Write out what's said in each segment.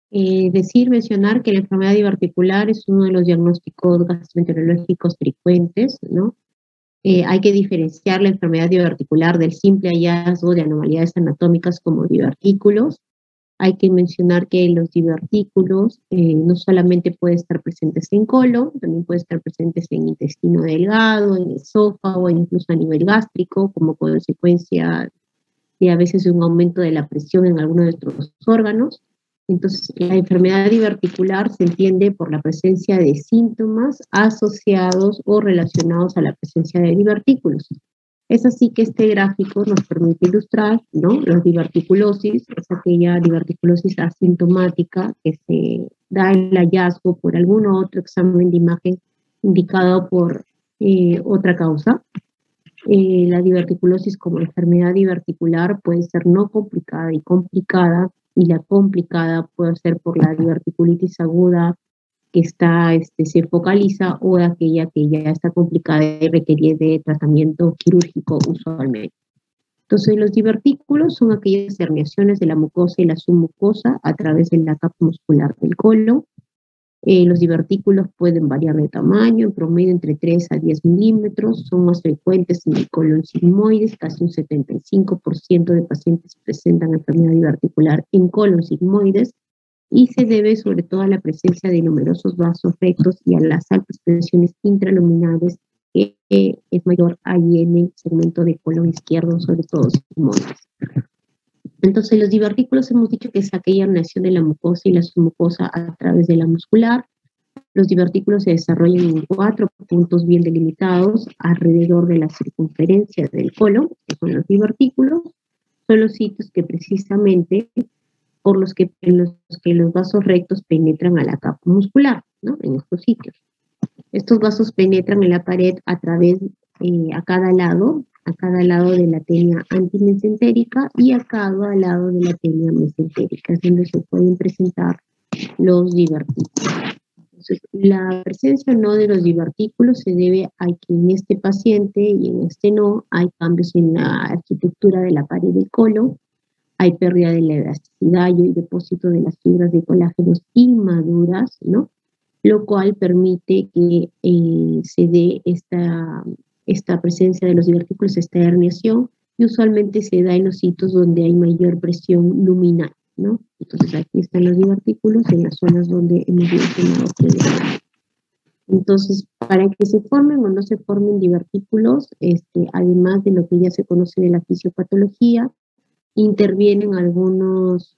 Mencionar que la enfermedad diverticular es uno de los diagnósticos gastroenterológicos frecuentes, ¿no? Hay que diferenciar la enfermedad diverticular del simple hallazgo de anomalías anatómicas como divertículos. Hay que mencionar que los divertículos no solamente pueden estar presentes en colon, también pueden estar presentes en intestino delgado, en esófago, incluso a nivel gástrico, como consecuencia de a veces un aumento de la presión en algunos de nuestros órganos. Entonces, la enfermedad diverticular se entiende por la presencia de síntomas asociados o relacionados a la presencia de divertículos. Es así que este gráfico nos permite ilustrar, ¿no? La diverticulosis, es aquella diverticulosis asintomática que se da el hallazgo por algún otro examen de imagen indicado por otra causa. La diverticulosis como enfermedad diverticular puede ser no complicada y complicada, y la complicada puede ser por la diverticulitis aguda que se focaliza, o aquella que ya está complicada y requiere de tratamiento quirúrgico usualmente. Entonces, los divertículos son aquellas herniaciones de la mucosa y la submucosa a través de la capa muscular del colon. Los divertículos pueden variar de tamaño, en promedio entre 3 a 10 milímetros, son más frecuentes en el colon sigmoides, casi un 75% de pacientes presentan enfermedad diverticular en colon sigmoides, y se debe sobre todo a la presencia de numerosos vasos rectos y a las altas presiones intraluminales, que es mayor ahí en el segmento de colon izquierdo, sobre todo sigmoides. Entonces, los divertículos hemos dicho que es aquella herniación de la mucosa y la submucosa a través de la muscular. Los divertículos se desarrollan en 4 puntos bien delimitados alrededor de la circunferencia del colon, que son los divertículos. Son los sitios que precisamente en los que los vasos rectos penetran a la capa muscular, ¿no? En estos sitios. Estos vasos penetran en la pared a través, a cada lado de la tenia antimesentérica y a cada lado de la tenia mesentérica, es donde se pueden presentar los divertículos. Entonces, la presencia o no de los divertículos se debe a que en este paciente y en este no hay cambios en la arquitectura de la pared del colon, hay pérdida de la elasticidad y el depósito de las fibras de colágenos inmaduras, ¿no? Lo cual permite que se dé esta presencia de los divertículos, esta herniación, y usualmente se da en los sitios donde hay mayor presión luminal, ¿no? Entonces aquí están los divertículos en las zonas donde hemos mencionado previamente. Entonces, para que se formen o no se formen divertículos, además de lo que ya se conoce de la fisiopatología, intervienen algunos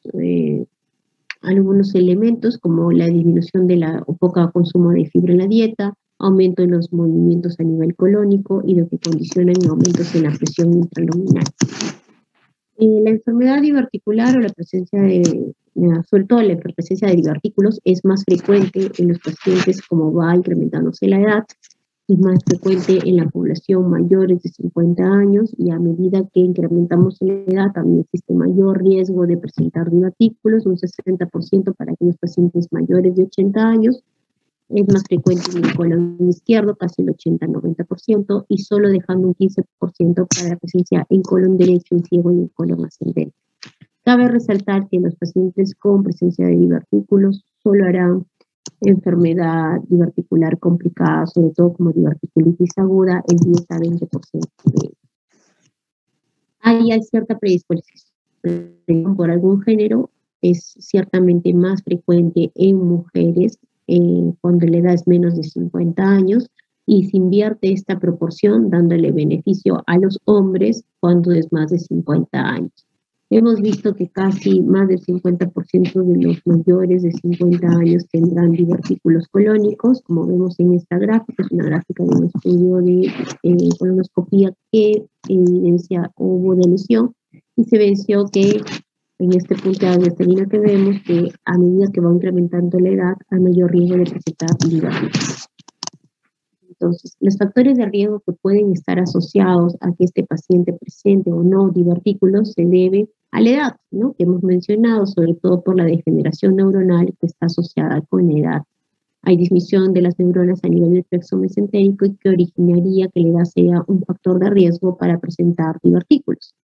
elementos como la disminución de o poco consumo de fibra en la dieta, aumento en los movimientos a nivel colónico y lo que condicionan aumentos en la presión intraluminal. La enfermedad diverticular o la presencia sobre todo la presencia de divertículos es más frecuente en los pacientes como va incrementándose la edad, es más frecuente en la población mayores de 50 años, y a medida que incrementamos la edad también existe mayor riesgo de presentar divertículos, un 60% para aquellos pacientes mayores de 80 años, es más frecuente en el colon izquierdo, casi el 80-90%, y solo dejando un 15% para la presencia en colon derecho, en ciego y en colon ascendente. Cabe resaltar que los pacientes con presencia de divertículos solo harán enfermedad diverticular complicada, sobre todo como diverticulitis aguda, el 10-20% de ellos. Hay cierta predisposición por algún género, es ciertamente más frecuente en mujeres cuando la edad es menos de 50 años, y se invierte esta proporción dándole beneficio a los hombres cuando es más de 50 años. Hemos visto que casi más del 50% de los mayores de 50 años tendrán divertículos colónicos, como vemos en esta gráfica. Es una gráfica de un estudio de colonoscopía que evidencia hubo de lesión, y se venció que en este punto de esta línea que vemos que a medida que va incrementando la edad hay mayor riesgo de presentar divertículos. Entonces, los factores de riesgo que pueden estar asociados a que este paciente presente o no divertículos se debe a la edad, ¿no? Que hemos mencionado, sobre todo por la degeneración neuronal que está asociada con la edad. Hay disminución de las neuronas a nivel del plexo mesentérico, y que originaría que la edad sea un factor de riesgo para presentar divertículos.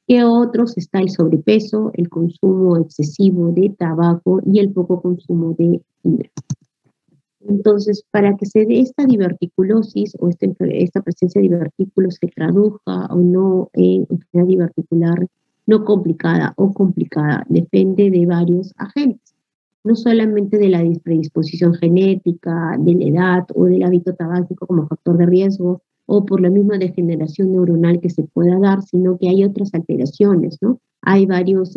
que otros está el sobrepeso, el consumo excesivo de tabaco y el poco consumo de fibra. Entonces, para que se dé esta diverticulosis o esta presencia de divertículos se traduzca o no en enfermedad diverticular no complicada o complicada, depende de varios agentes, no solamente de la predisposición genética, de la edad o del hábito tabáquico como factor de riesgo, o por la misma degeneración neuronal que se pueda dar, sino que hay otras alteraciones, ¿no? Hay varios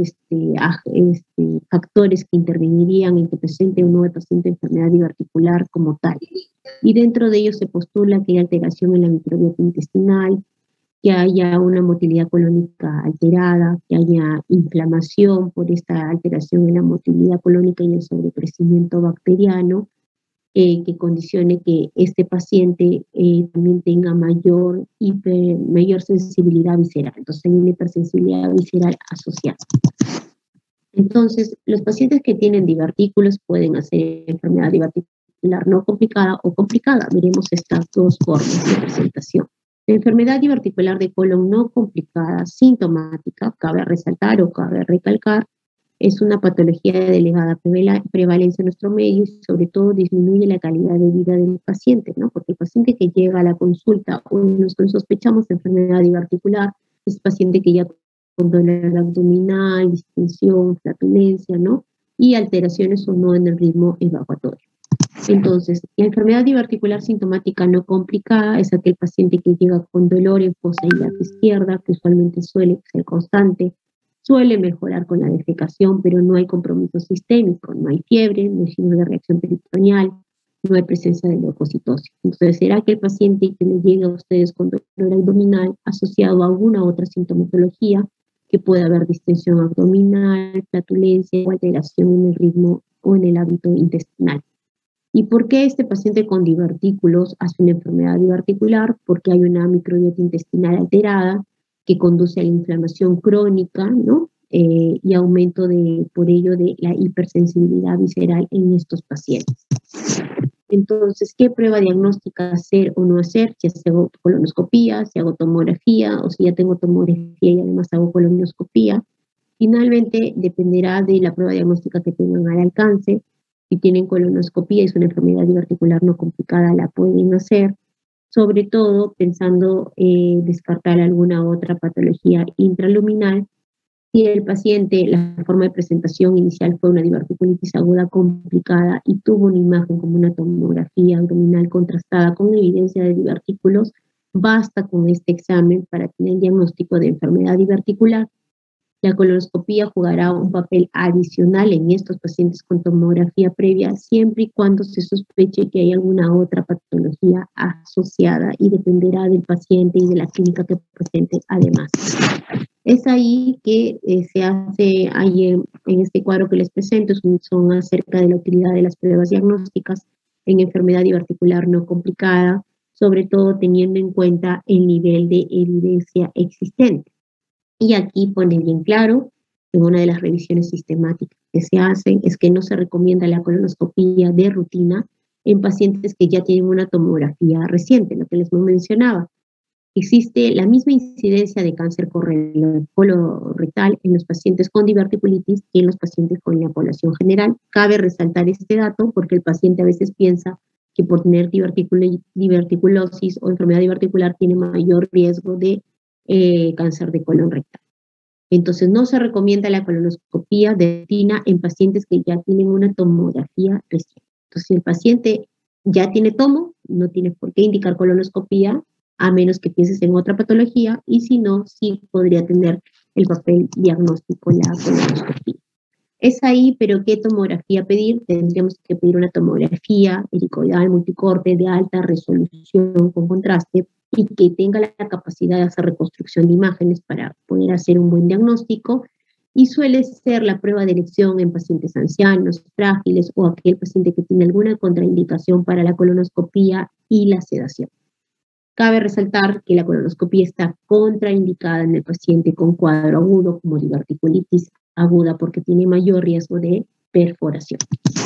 factores que intervenirían en que presente un nuevo paciente enfermedad diverticular como tal. Y dentro de ellos se postula que hay alteración en la microbiota intestinal, que haya una motilidad colónica alterada, que haya inflamación por esta alteración en la motilidad colónica y el sobrecrecimiento bacteriano, que condicione que este paciente también tenga mayor sensibilidad visceral. Entonces hay una hipersensibilidad visceral asociada. Entonces, los pacientes que tienen divertículos pueden hacer enfermedad diverticular no complicada o complicada. Veremos estas dos formas de presentación. La enfermedad diverticular de colon no complicada, sintomática, cabe resaltar o cabe recalcar, es una patología de elevada prevalencia en nuestro medio y sobre todo disminuye la calidad de vida del paciente, ¿no? Porque el paciente que llega a la consulta o nosotros sospechamos de enfermedad diverticular es paciente que ya con dolor abdominal, distensión, flatulencia, ¿no? Y alteraciones o no en el ritmo evacuatorio. Entonces, la enfermedad diverticular sintomática no complicada es aquel paciente que llega con dolor en fosa ilíaca izquierda, que usualmente suele ser constante, suele mejorar con la defecación, pero no hay compromiso sistémico, no hay fiebre, no hay signos de reacción peritoneal, no hay presencia de leucocitosis. Entonces, será que el paciente que le llega a ustedes con dolor abdominal asociado a alguna otra sintomatología, que pueda haber distensión abdominal, flatulencia o alteración en el ritmo o en el hábito intestinal. ¿Y por qué este paciente con divertículos hace una enfermedad diverticular? Porque hay una microbiota intestinal alterada que conduce a la inflamación crónica, ¿no? Y aumento por ello de la hipersensibilidad visceral en estos pacientes. Entonces, ¿qué prueba diagnóstica hacer o no hacer? Si hago colonoscopía, si hago tomografía, o si ya tengo tomografía y además hago colonoscopía. Finalmente, dependerá de la prueba diagnóstica que tengan al alcance. Si tienen colonoscopía, es una enfermedad diverticular no complicada, la pueden hacer, sobre todo pensando descartar alguna otra patología intraluminal. Si el paciente, la forma de presentación inicial fue una diverticulitis aguda complicada y tuvo una imagen como una tomografía abdominal contrastada con evidencia de divertículos, basta con este examen para tener el diagnóstico de enfermedad diverticular. La colonoscopía jugará un papel adicional en estos pacientes con tomografía previa, siempre y cuando se sospeche que hay alguna otra patología asociada y dependerá del paciente y de la clínica que presente además. Es ahí que se hace, en este cuadro que les presento, son acerca de la utilidad de las pruebas diagnósticas en enfermedad diverticular no complicada, sobre todo teniendo en cuenta el nivel de evidencia existente. Y aquí pone bien claro, en una de las revisiones sistemáticas que se hacen, es que no se recomienda la colonoscopía de rutina en pacientes que ya tienen una tomografía reciente, lo que les mencionaba. Existe la misma incidencia de cáncer colorectal en los pacientes con diverticulitis que en los pacientes con la población general. Cabe resaltar este dato porque el paciente a veces piensa que por tener diverticulosis o enfermedad diverticular tiene mayor riesgo de cáncer de colon rectal. Entonces, no se recomienda la colonoscopía de rutina en pacientes que ya tienen una tomografía reciente. Entonces, si el paciente ya tiene tomo, no tiene por qué indicar colonoscopía, a menos que pienses en otra patología, y si no, sí podría tener el papel diagnóstico la colonoscopía. Es ahí, pero ¿qué tomografía pedir? Tendríamos que pedir una tomografía helicoidal multicorte de alta resolución con contraste y que tenga la capacidad de hacer reconstrucción de imágenes para poder hacer un buen diagnóstico, y suele ser la prueba de elección en pacientes ancianos, frágiles o aquel paciente que tiene alguna contraindicación para la colonoscopía y la sedación. Cabe resaltar que la colonoscopía está contraindicada en el paciente con cuadro agudo como diverticulitis aguda porque tiene mayor riesgo de perforación.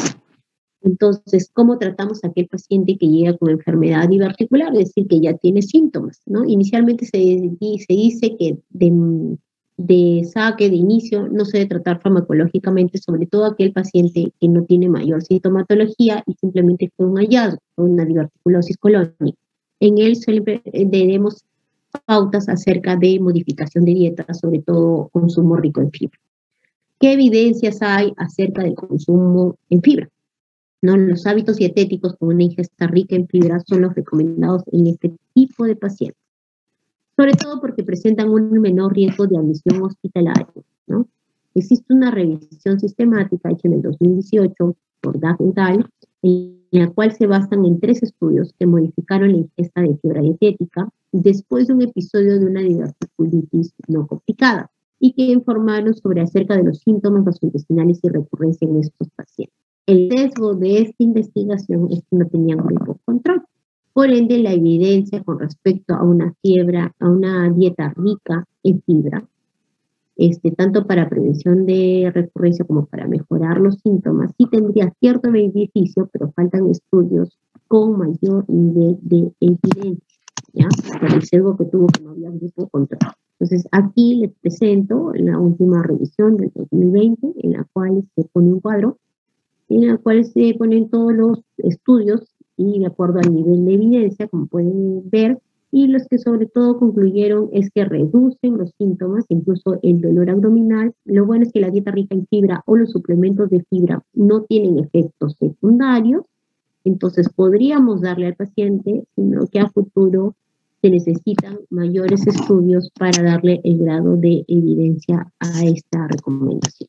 Entonces, ¿cómo tratamos a aquel paciente que llega con enfermedad diverticular? Es decir, que ya tiene síntomas, ¿no? Inicialmente se dice que de saque, de inicio, no se debe tratar farmacológicamente, sobre todo aquel paciente que no tiene mayor sintomatología y simplemente fue un hallazgo, una diverticulosis colónica. En él debemos pautas acerca de modificación de dieta, sobre todo consumo rico en fibra. ¿Qué evidencias hay acerca del consumo en fibra? ¿No? Los hábitos dietéticos con una ingesta rica en fibra son los recomendados en este tipo de pacientes, sobre todo porque presentan un menor riesgo de admisión hospitalaria, ¿no? Existe una revisión sistemática hecha en el 2018 por Dag et al., en la cual se basan en 3 estudios que modificaron la ingesta de fibra dietética después de un episodio de una diverticulitis no complicada y que informaron sobre acerca de los síntomas gastrointestinales y recurrencia en estos pacientes. El sesgo de esta investigación es que no tenían grupo control. Por ende, la evidencia con respecto a una dieta rica en fibra, tanto para prevención de recurrencia como para mejorar los síntomas, sí tendría cierto beneficio, pero faltan estudios con mayor nivel de evidencia, ¿ya? Por el sesgo que tuvo que no había grupo control. Entonces, aquí les presento la última revisión del 2020, en la cual se pone un cuadro, en la cual se ponen todos los estudios y de acuerdo al nivel de evidencia, como pueden ver, y los que sobre todo concluyeron es que reducen los síntomas, incluso el dolor abdominal. Lo bueno es que la dieta rica en fibra o los suplementos de fibra no tienen efectos secundarios, entonces podríamos darle al paciente, sino que a futuro se necesitan mayores estudios para darle el grado de evidencia a esta recomendación.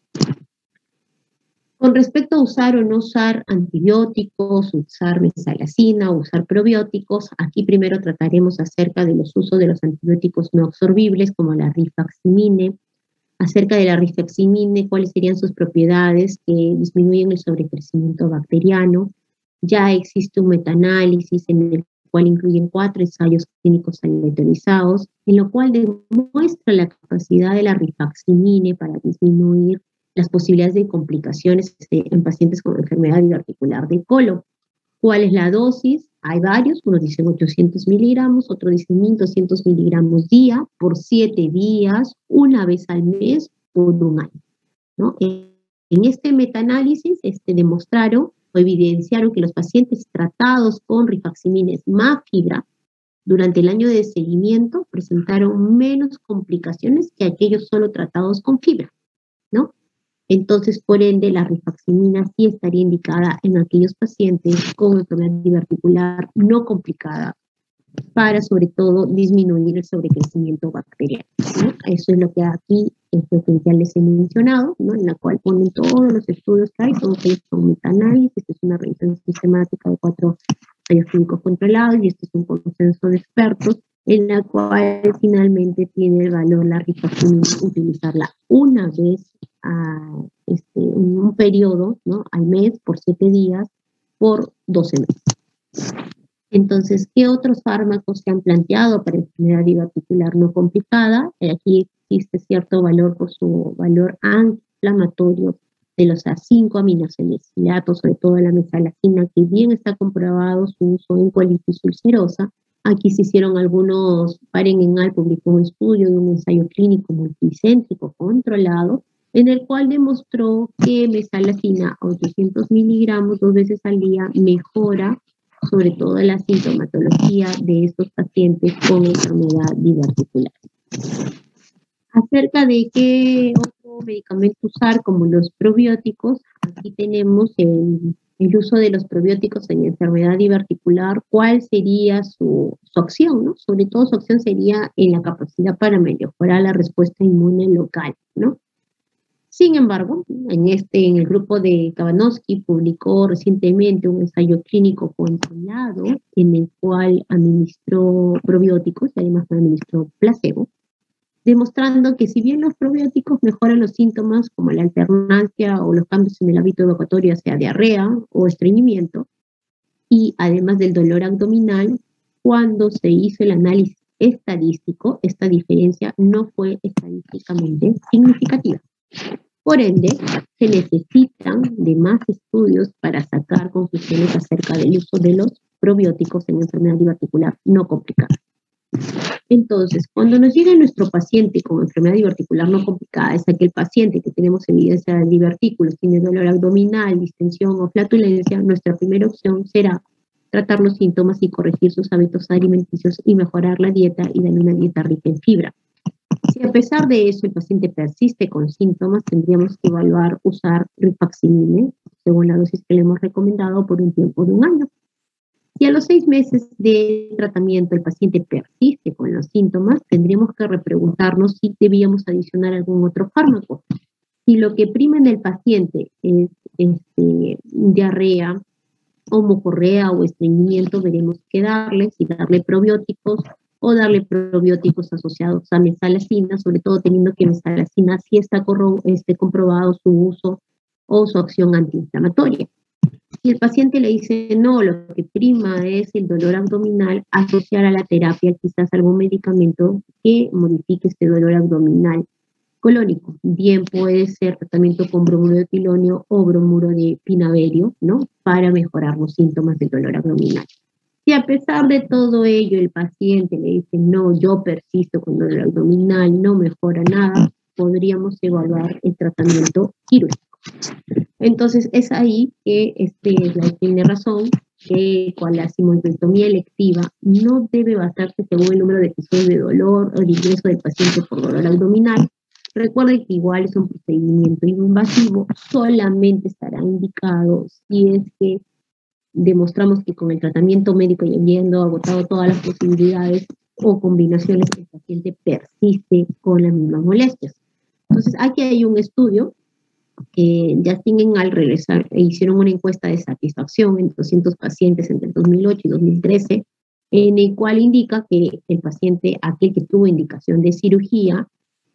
Con respecto a usar o no usar antibióticos, usar mesalazina, usar probióticos, aquí primero trataremos acerca de los usos de los antibióticos no absorbibles, como la rifaximina, acerca de la rifaximina, cuáles serían sus propiedades que disminuyen el sobrecrecimiento bacteriano. Ya existe un metaanálisis en el cual incluyen 4 ensayos clínicos aleatorizados, en lo cual demuestra la capacidad de la rifaximina para disminuir las posibilidades de complicaciones en pacientes con enfermedad diverticular de colon. ¿Cuál es la dosis? Hay varios, unos dicen 800 miligramos, otros dicen 1200 miligramos día, por 7 días, una vez al mes, por un año, ¿no? En este metaanálisis demostraron o evidenciaron que los pacientes tratados con rifaximina más fibra durante el año de seguimiento presentaron menos complicaciones que aquellos solo tratados con fibra, ¿no? Entonces, por ende, la rifaximina sí estaría indicada en aquellos pacientes con enfermedad diverticular no complicada para, sobre todo, disminuir el sobrecrecimiento bacteriano, ¿no? Eso es lo que aquí, es lo que ya les he mencionado, ¿no? En la cual ponen todos los estudios que hay, todos ellos son metaanálisis, es una revisión sistemática de 4 ensayos clínicos controlados y este es un consenso de expertos en la cual finalmente tiene el valor la rifaximina utilizarla una vez a un periodo, ¿no? Al mes, por 7 días, por 12 meses. Entonces, ¿qué otros fármacos se han planteado para enfermedad diverticular no complicada? Aquí existe cierto valor por su valor antiinflamatorio de los A5 aminosalicilatos, sobre todo la mesalazina, que bien está comprobado su uso en colitis ulcerosa. Aquí se hicieron algunos, Paren et al. Publicó un estudio de un ensayo clínico multicéntrico controlado, en el cual demostró que mesalazina a 800 miligramos 2 veces al día mejora sobre todo la sintomatología de estos pacientes con enfermedad diverticular. Acerca de qué otro medicamento usar, como los probióticos, aquí tenemos el uso de los probióticos en enfermedad diverticular. ¿Cuál sería su acción, ¿no? Sobre todo su acción sería en la capacidad para mejorar la respuesta inmune local, ¿no? Sin embargo, en el grupo de Kabanowski publicó recientemente un ensayo clínico controlado en el cual administró probióticos y además administró placebo, demostrando que si bien los probióticos mejoran los síntomas como la alternancia o los cambios en el hábito evacuatorio, sea diarrea o estreñimiento, y además del dolor abdominal, cuando se hizo el análisis estadístico, esta diferencia no fue estadísticamente significativa. Por ende, se necesitan de más estudios para sacar conclusiones acerca del uso de los probióticos en enfermedad diverticular no complicada. Entonces, cuando nos llega nuestro paciente con enfermedad diverticular no complicada, es aquel paciente que tenemos evidencia de divertículos, tiene dolor abdominal, distensión o flatulencia, nuestra primera opción será tratar los síntomas y corregir sus hábitos alimenticios y mejorar la dieta y darle una dieta rica en fibra. Si a pesar de eso el paciente persiste con síntomas, tendríamos que evaluar usar rifaximin, según la dosis que le hemos recomendado por un tiempo de 1 año. Si a los 6 meses de tratamiento el paciente persiste con los síntomas, tendríamos que repreguntarnos si debíamos adicionar algún otro fármaco. Si lo que prima en el paciente es diarrea, homocorrea o estreñimiento, veremos qué darle, si darle probióticos o darle probióticos asociados a mesalazina, sobre todo teniendo que mesalazina sí está comprobado su uso o su acción antiinflamatoria. Si el paciente le dice no, lo que prima es el dolor abdominal, asociar a la terapia quizás algún medicamento que modifique este dolor abdominal colónico. Bien puede ser tratamiento con bromuro de pilonio o bromuro de pinaverio, ¿no? Para mejorar los síntomas del dolor abdominal. Si a pesar de todo ello el paciente le dice no, yo persisto con dolor abdominal, no mejora nada, podríamos evaluar el tratamiento quirúrgico. Entonces es ahí que tiene razón que con la simoidotomía electiva no debe basarse según el número de episodios de dolor o de ingreso del paciente por dolor abdominal. Recuerden que igual es un procedimiento invasivo, solamente estará indicado si es que demostramos que con el tratamiento médico y habiendo agotado todas las posibilidades o combinaciones, el paciente persiste con las mismas molestias. Entonces aquí hay un estudio que Justin al regresar hicieron una encuesta de satisfacción en 200 pacientes entre el 2008 y 2013, en el cual indica que el paciente, aquel que tuvo indicación de cirugía,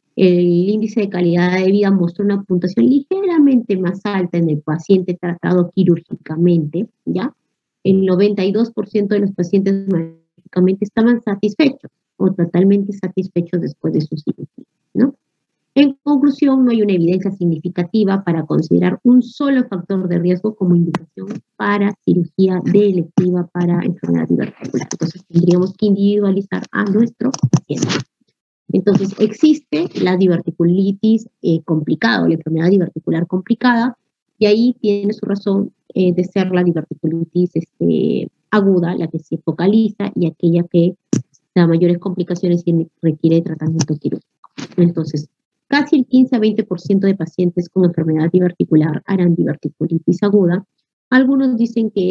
el índice de calidad de vida mostró una puntuación ligeramente más alta en el paciente tratado quirúrgicamente, ¿ya? El 92% de los pacientes médicamente estaban satisfechos o totalmente satisfechos después de su cirugía, ¿no? En conclusión, no hay una evidencia significativa para considerar un solo factor de riesgo como indicación para cirugía de electiva para enfermedad diverticular. Entonces, tendríamos que individualizar a nuestro paciente. Entonces, existe la diverticulitis complicada, la enfermedad diverticular complicada, y ahí tiene su razón de ser la diverticulitis aguda, la que se focaliza, y aquella que da mayores complicaciones y requiere tratamiento quirúrgico. Entonces, casi el 15 a 20% de pacientes con enfermedad diverticular harán diverticulitis aguda. Algunos dicen que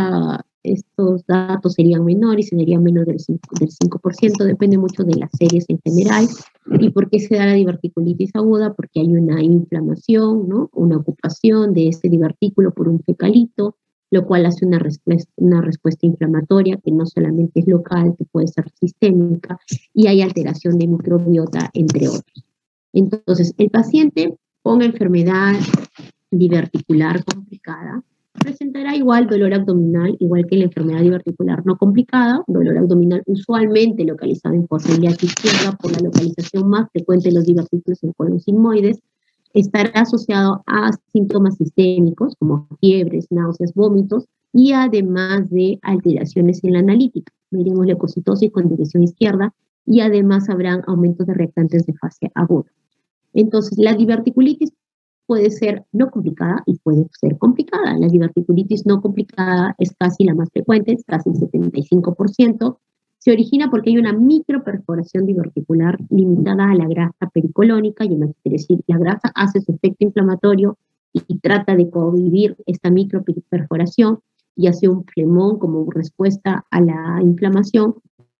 estos datos serían menores, serían menos del 5%, depende mucho de las series en general. ¿Y por qué se da la diverticulitis aguda? Porque hay una inflamación, ¿no? Una ocupación de este divertículo por un fecalito, lo cual hace una respuesta inflamatoria que no solamente es local, que puede ser sistémica, y hay alteración de microbiota, entre otros. Entonces, el paciente con enfermedad diverticular complicada presentará igual dolor abdominal, igual que la enfermedad diverticular no complicada, dolor abdominal usualmente localizado en fosa ilíaca izquierda por la localización más frecuente de los divertículos en colon sigmoides, estará asociado a síntomas sistémicos como fiebres, náuseas, vómitos y además de alteraciones en la analítica. Veremos leucocitosis con dirección izquierda y además habrán aumentos de reactantes de fase aguda. Entonces, la diverticulitis puede ser no complicada y puede ser complicada. La diverticulitis no complicada es casi la más frecuente, es casi el 75%. Se origina porque hay una microperforación diverticular limitada a la grasa pericolónica, y es decir, la grasa hace su efecto inflamatorio y trata de cohibir esta microperforación y hace un flemón como respuesta a la inflamación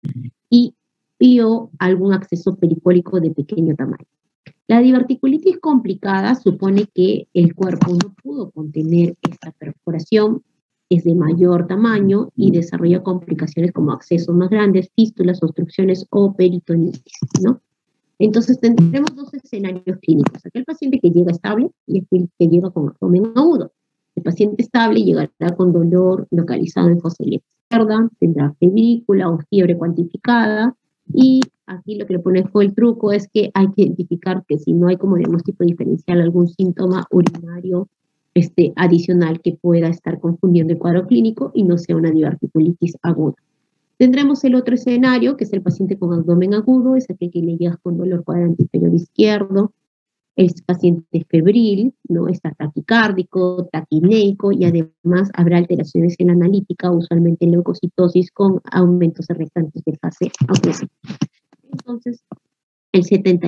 y o algún acceso pericólico de pequeño tamaño. La diverticulitis complicada supone que el cuerpo no pudo contener esta perforación, es de mayor tamaño y desarrolla complicaciones como accesos más grandes, fístulas, obstrucciones o peritonitis, ¿no? Entonces tendremos dos escenarios clínicos: aquel paciente que llega estable y aquel que llega con abdomen agudo. El paciente estable llegará con dolor localizado en fosa ilíaca izquierda, tendrá febrícula o fiebre cuantificada, y aquí lo que le pones con el truco es que hay que identificar que si no hay como diagnóstico diferencial algún síntoma urinario adicional que pueda estar confundiendo el cuadro clínico y no sea una diverticulitis aguda. Tendremos el otro escenario, que es el paciente con abdomen agudo, es aquel que le llega con dolor cuadrante inferior izquierdo, el paciente febril, ¿no? Está taquicárdico, taquineico y además habrá alteraciones en la analítica, usualmente leucocitosis con aumentos rectantes de fase aguda. Entonces, el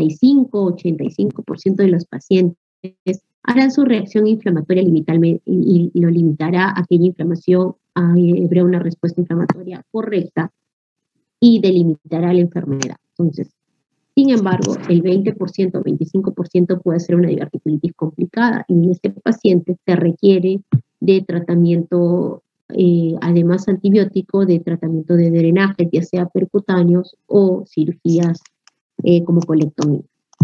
75-85% de los pacientes harán su reacción inflamatoria y lo limitará a aquella inflamación, habrá una respuesta inflamatoria correcta y delimitará la enfermedad. Entonces, sin embargo, el 20% o 25% puede ser una diverticulitis complicada y en este paciente se requiere de tratamiento, además antibiótico, de tratamiento de drenaje, ya sea percutáneos o cirugías como colectomía.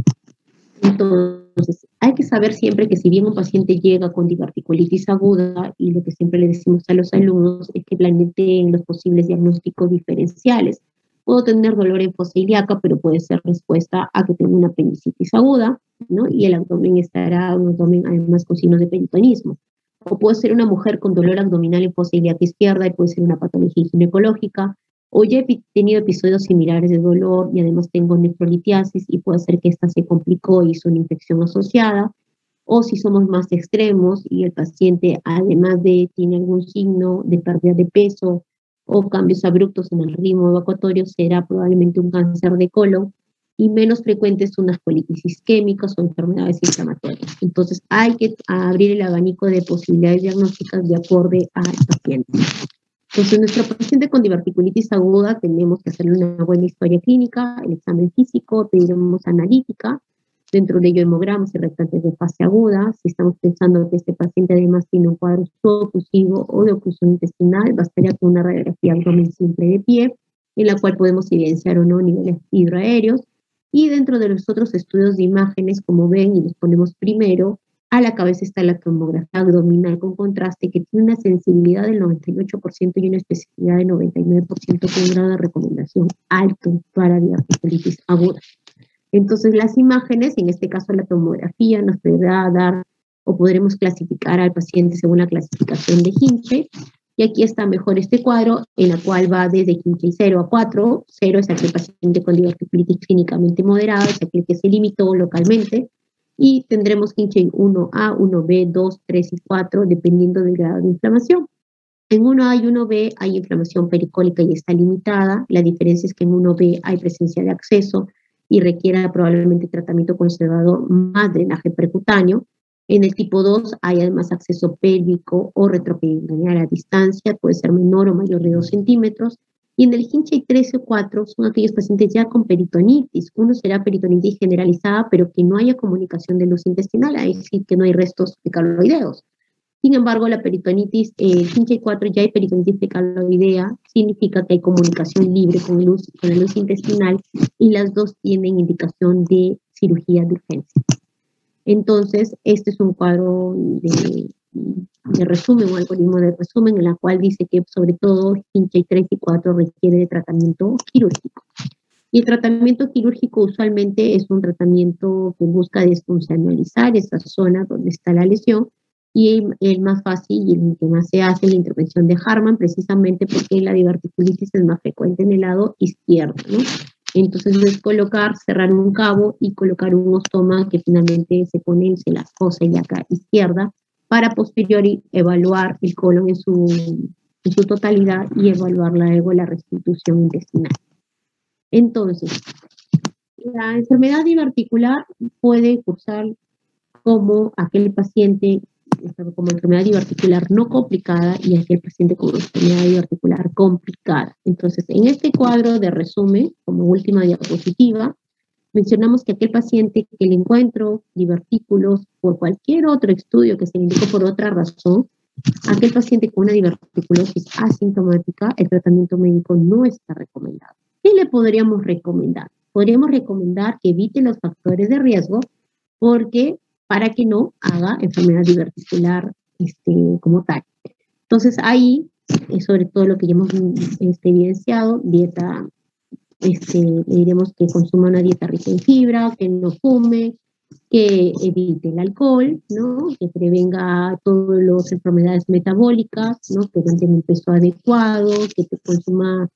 Entonces, hay que saber siempre que si bien un paciente llega con diverticulitis aguda, y lo que siempre le decimos a los alumnos es que planteen los posibles diagnósticos diferenciales. Puedo tener dolor en fosa ilíaca, pero puede ser respuesta a que tengo una apendicitis aguda, ¿no? Y el abdomen estará, un abdomen además con signos de peritonismo. O puede ser una mujer con dolor abdominal en fosa ilíaca izquierda y puede ser una patología ginecológica. O ya he tenido episodios similares de dolor y además tengo nefrolitiasis y puede ser que esta se complicó y hizo una infección asociada. O si somos más extremos y el paciente además de tiene algún signo de pérdida de peso o cambios abruptos en el ritmo evacuatorio, será probablemente un cáncer de colon y menos frecuentes unas colitis isquémicas o enfermedades inflamatorias. Entonces hay que abrir el abanico de posibilidades diagnósticas de acuerdo al paciente. Entonces, nuestro paciente con diverticulitis aguda tenemos que hacerle una buena historia clínica, el examen físico, pediremos analítica, dentro de ello hemogramas y rectantes de fase aguda. Si estamos pensando que este paciente además tiene un cuadro suboclusivo o de oclusión intestinal, bastaría con una radiografía abdomen simple de pie, en la cual podemos evidenciar o no niveles hidroaéreos. Y dentro de los otros estudios de imágenes, como ven, y los ponemos primero, a la cabeza está la tomografía abdominal con contraste, que tiene una sensibilidad del 98% y una especificidad del 99% con un grado de recomendación alto para diverticulitis aguda. Entonces, las imágenes, en este caso la tomografía, nos podrá dar o podremos clasificar al paciente según la clasificación de Hinchey. Y aquí está mejor este cuadro, en la cual va desde Hinchey 0 a 4. 0 es aquel paciente con diverticulitis clínicamente moderada, es aquel que se limitó localmente. Y tendremos Hinchey 1A, 1B, 2, 3 y 4, dependiendo del grado de inflamación. En 1A y 1B hay inflamación pericólica y está limitada. La diferencia es que en 1B hay presencia de acceso y requiera probablemente tratamiento conservador más drenaje percutáneo. En el tipo 2 hay además acceso pélvico o retroperineal a distancia, puede ser menor o mayor de 2 centímetros. Y en el Hinchey 3 o 4 son aquellos pacientes ya con peritonitis. Uno será peritonitis generalizada, pero que no haya comunicación de luz intestinal, es decir, que no hay restos fecaloideos. Sin embargo, la peritonitis, Hinchey 4 ya hay peritonitis fecaloidea, significa que hay comunicación libre con la luz intestinal y las dos tienen indicación de cirugía de urgencia. Entonces, este es un cuadro de resumen, un algoritmo de resumen en la cual dice que sobre todo Hinchey 3 y 4 requiere de tratamiento quirúrgico. Y el tratamiento quirúrgico usualmente es un tratamiento que busca desfuncionalizar esa zona donde está la lesión, y el más fácil y el que más se hace es la intervención de Hartmann, precisamente porque la diverticulitis es más frecuente en el lado izquierdo, ¿no? Entonces es colocar, cerrar un cabo y colocar un ostoma que finalmente se pone en la fosa ilíaca izquierda para posteriori evaluar el colon en su totalidad y evaluar luego la restitución intestinal. Entonces, la enfermedad diverticular puede cursar como aquel paciente como enfermedad diverticular no complicada y aquel paciente con enfermedad diverticular complicada. Entonces, en este cuadro de resumen, como última diapositiva, mencionamos que aquel paciente que le encuentro divertículos por cualquier otro estudio que se le indicó por otra razón, aquel paciente con una diverticulosis asintomática, el tratamiento médico no está recomendado. ¿Qué le podríamos recomendar? Podríamos recomendar que evite los factores de riesgo porque para que no haga enfermedad diverticular como tal. Entonces ahí, sobre todo lo que ya hemos evidenciado, dieta, le diremos que consuma una dieta rica en fibra, que no fume, que evite el alcohol, ¿no? Que prevenga todas las enfermedades metabólicas, ¿no? Que mantenga un peso adecuado, que te consuma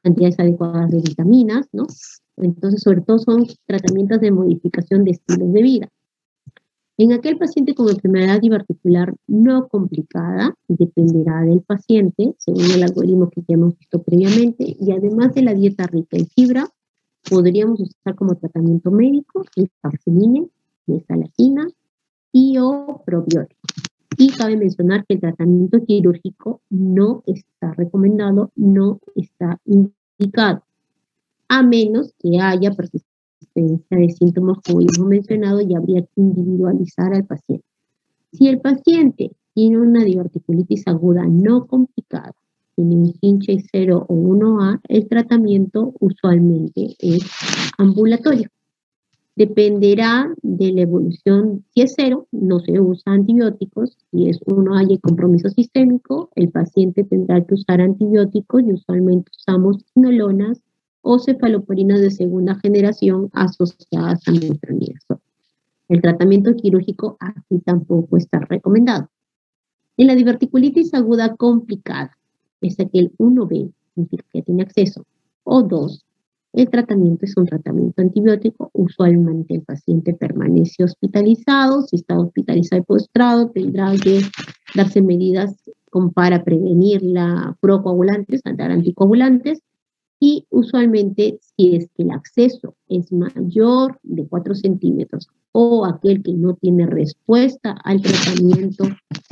cantidades adecuadas de vitaminas, ¿no? Entonces, sobre todo son tratamientos de modificación de estilos de vida. En aquel paciente con enfermedad diverticular no complicada, dependerá del paciente, según el algoritmo que ya hemos visto previamente, y además de la dieta rica en fibra, podríamos usar como tratamiento médico el farcimine, mesalazina y o probiótico. Y cabe mencionar que el tratamiento quirúrgico no está recomendado, no está indicado, a menos que haya persistencia de síntomas, como ya hemos mencionado, y habría que individualizar al paciente. Si el paciente tiene una diverticulitis aguda no complicada, tiene un hinche 0 o 1A, el tratamiento usualmente es ambulatorio. Dependerá de la evolución. Si es 0, no se usa antibióticos. Si es 1A y compromiso sistémico, el paciente tendrá que usar antibióticos y usualmente usamos quinolonas o cefaloporinas de segunda generación asociadas a metronidazol. El tratamiento quirúrgico aquí tampoco está recomendado. En la diverticulitis aguda complicada, es aquel 1B, significa que tiene acceso, o 2, el tratamiento es un tratamiento antibiótico. Usualmente el paciente permanece hospitalizado. Si está hospitalizado y postrado, tendrá que darse medidas para prevenir la procoagulantes, dar anticoagulantes. Y usualmente, si es que el acceso es mayor de 4 centímetros o aquel que no tiene respuesta al tratamiento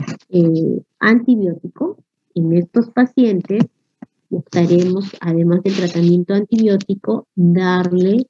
antibiótico, en estos pacientes buscaremos, además del tratamiento antibiótico, darle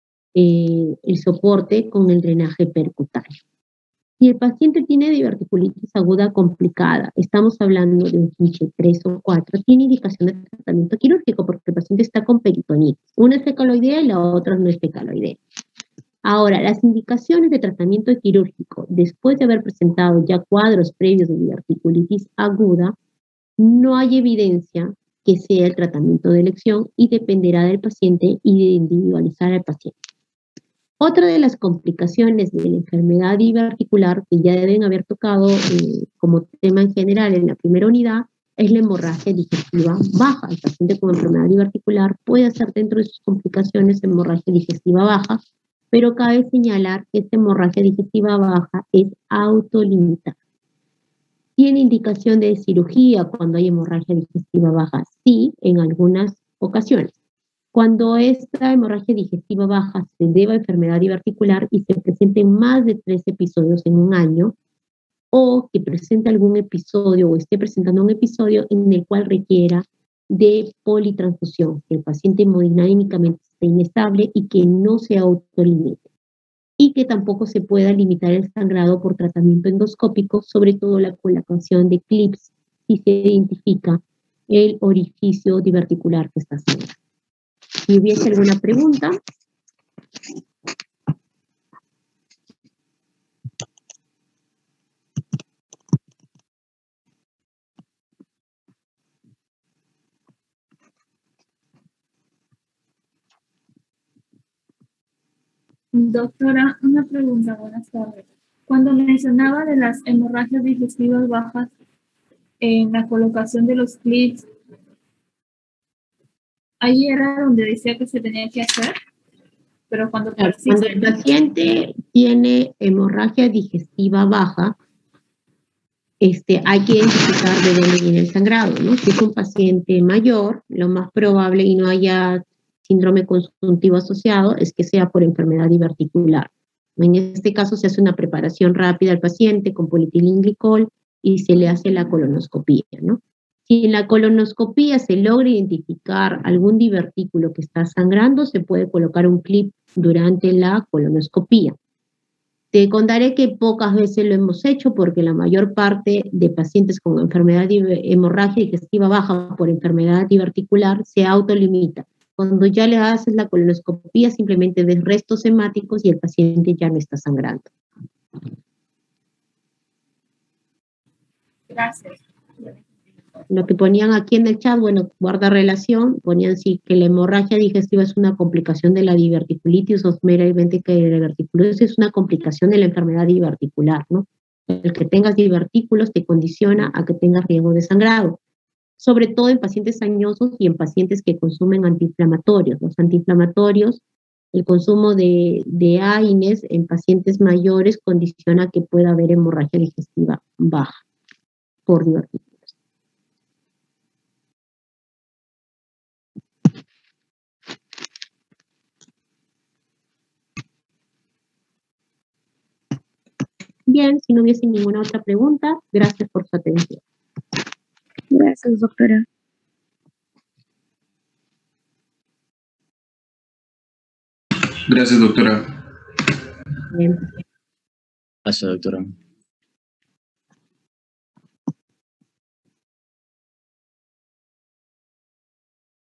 el soporte con el drenaje percutáneo. Si el paciente tiene diverticulitis aguda complicada, estamos hablando de un hinche 3 o 4, tiene indicación de tratamiento quirúrgico porque el paciente está con peritonitis. Una es fecaloidea y la otra no es fecaloidea. Ahora, las indicaciones de tratamiento quirúrgico, después de haber presentado ya cuadros previos de diverticulitis aguda, no hay evidencia que sea el tratamiento de elección y dependerá del paciente y de individualizar al paciente. Otra de las complicaciones de la enfermedad diverticular que ya deben haber tocado como tema en general en la primera unidad es la hemorragia digestiva baja. El paciente con enfermedad diverticular puede hacer dentro de sus complicaciones hemorragia digestiva baja, pero cabe señalar que esta hemorragia digestiva baja es autolimitada. ¿Tiene indicación de cirugía cuando hay hemorragia digestiva baja? Sí, en algunas ocasiones. Cuando esta hemorragia digestiva baja se deba a enfermedad diverticular y se presenten más de 3 episodios en un año, o que presente algún episodio o esté presentando un episodio en el cual requiera de politransfusión, que el paciente hemodinámicamente esté inestable y que no se autolimite, y que tampoco se pueda limitar el sangrado por tratamiento endoscópico, sobre todo la colocación de clips si se identifica el orificio diverticular que está sangrando. Si hubiese alguna pregunta. Doctora, una pregunta, buenas tardes. Cuando mencionaba de las hemorragias digestivas bajas en la colocación de los clips, ahí era donde decía que se tenía que hacer, pero cuando persiste... Cuando el paciente tiene hemorragia digestiva baja, hay que identificar de dónde viene el sangrado, ¿no? Si es un paciente mayor, lo más probable y no haya síndrome conjuntivo asociado es que sea por enfermedad diverticular. En este caso se hace una preparación rápida al paciente con polietilenglicol y se le hace la colonoscopía, ¿no? Si en la colonoscopía se logra identificar algún divertículo que está sangrando, se puede colocar un clip durante la colonoscopía. Te contaré que pocas veces lo hemos hecho porque la mayor parte de pacientes con enfermedad hemorragia digestiva baja por enfermedad diverticular se autolimita. Cuando ya le haces la colonoscopía, simplemente ves restos hemáticos y el paciente ya no está sangrando. Gracias. Lo que ponían aquí en el chat, bueno, guarda relación, ponían sí que la hemorragia digestiva es una complicación de la diverticulitis, o meramente que la diverticulosis es una complicación de la enfermedad diverticular, ¿no? El que tengas divertículos te condiciona a que tengas riesgo de sangrado. sobre todo en pacientes añosos y en pacientes que consumen antiinflamatorios. Los antiinflamatorios, el consumo de AINES en pacientes mayores condiciona que pueda haber hemorragia digestiva baja por diverticulosis. Bien, si no hubiese ninguna otra pregunta, gracias por su atención. Gracias, doctora. Gracias, doctora. Bien. Gracias, doctora.